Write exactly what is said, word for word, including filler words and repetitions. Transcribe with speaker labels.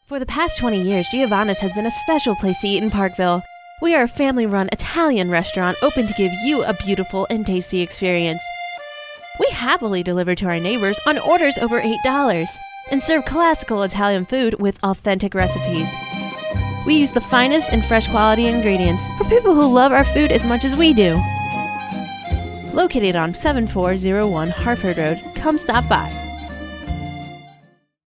Speaker 1: For the past twenty years, Giovanna's has been a special place to eat in Parkville. We are a family-run Italian restaurant open to give you a beautiful and tasty experience. We happily deliver to our neighbors on orders over eight dollars and serve classical Italian food with authentic recipes. We use the finest and fresh quality ingredients for people who love our food as much as we do. Located on seven four zero one Harford Road, come stop by.